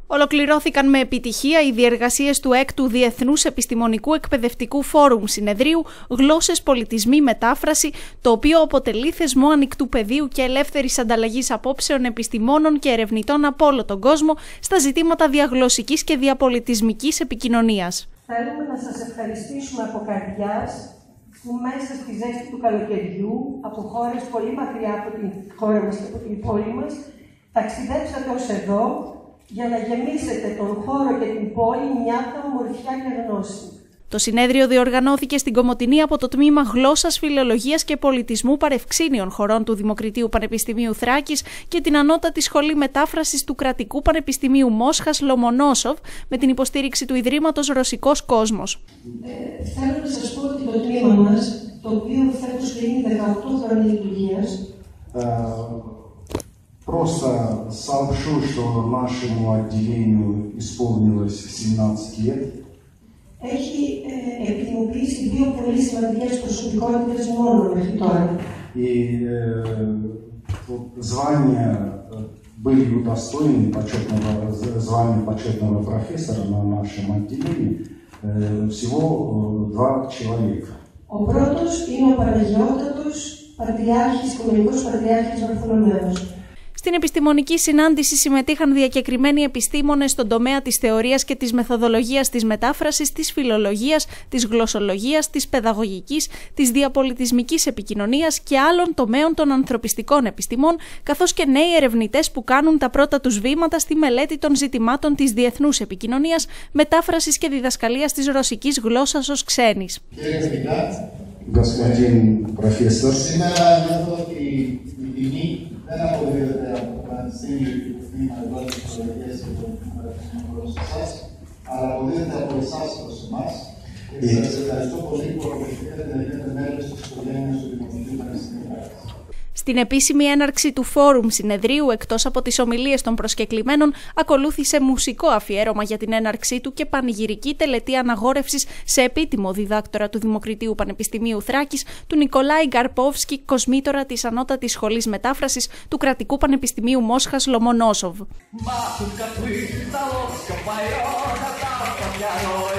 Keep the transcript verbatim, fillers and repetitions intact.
Ολοκληρώθηκαν με επιτυχία οι διεργασίες του έκτου Διεθνούς Επιστημονικού Εκπαιδευτικού Φόρουμ Συνεδρίου «Γλώσσες, Πολιτισμοί, Μετάφραση», το οποίο αποτελεί θεσμό ανοιχτού πεδίου και ελεύθερης ανταλλαγής απόψεων επιστημόνων και ερευνητών από όλο τον κόσμο στα ζητήματα διαγλωσσικής και διαπολιτισμικής επικοινωνίας. Θέλουμε να σας ευχαριστήσουμε από καρδιάς που μέσα στη ζέστη του καλοκαιριού, από χώρες πολύ μακριά από την χώρα μας και από την πόλη μας, ταξιδέψατε ως εδώ για να γεμίσετε τον χώρο και την πόλη νιάτα, ομορφιά και γνώση. Το συνέδριο διοργανώθηκε στην Κομοτηνή από το Τμήμα Γλώσσας, Φιλολογίας και Πολιτισμού Παρευξήνιων Χωρών του Δημοκρατίου Πανεπιστημίου Θράκης και την Ανώτατη Σχολή Μετάφρασης του Κρατικού Πανεπιστημίου Μόσχας Λομονόσοβ με την υποστήριξη του Ιδρύματος Ρωσικός Κόσμος. Ε, θέλω να σας πω ότι το τμήμα μας, το οποίο φέτος κλείνει δεκαοκτώ χρόνια λειτουργίας, просто сообщу, что нашему отделению исполнилось семнадцать лет. Έχει ε, επικοινοποιήσει δύο πολύ σημαντικές προσωπικότητες μόνο μέχρι τώρα. И э, звания были удостоены почетного звания почетного профессора на нашем отделении э, всего два человека. Ο πρώτος είναι ο Παναγιώτατος Πατριάρχης, Οικουμενικός Πατριάρχης Βαρθολομαίος. Στην επιστημονική συνάντηση συμμετείχαν διακεκριμένοι επιστήμονες στον τομέα της θεωρίας και της μεθοδολογίας της μετάφρασης, της φιλολογίας, της γλωσσολογίας, της παιδαγωγικής, της διαπολιτισμικής επικοινωνίας και άλλων τομέων των ανθρωπιστικών επιστημών, καθώς και νέοι ερευνητές που κάνουν τα πρώτα τους βήματα στη μελέτη των ζητημάτων της διεθνούς επικοινωνίας, μετάφρασης και διδασκαλίας της ρωσικής γλώσσας ως ξένης. Δεν αποδίδεται από το Πανεπιστήμιο και το Τμήμα Γλώσσας, Φιλολογίας και Πολιτισμού Παρευξήνιων Χωρών σε εσάς, αλλά αποδίδεται από εσάς προς εμάς. Και σας ευχαριστώ πολύ που αποδεχτήκατε να γίνετε μέλος της οικογένειας του Δημοκρατίου Πανεπιστημίου Θράκης. Στην επίσημη έναρξη του Φόρουμ Συνεδρίου, εκτός από τις ομιλίες των προσκεκλημένων, ακολούθησε μουσικό αφιέρωμα για την έναρξή του και πανηγυρική τελετή αναγόρευσης σε επίτιμο διδάκτορα του Δημοκρατίου Πανεπιστημίου Θράκης, του Νικολάη Γκαρπόφσκι, κοσμήτορα της Ανώτατης Σχολής Μετάφρασης του Κρατικού Πανεπιστημίου Μόσχας Λομονόσοβ.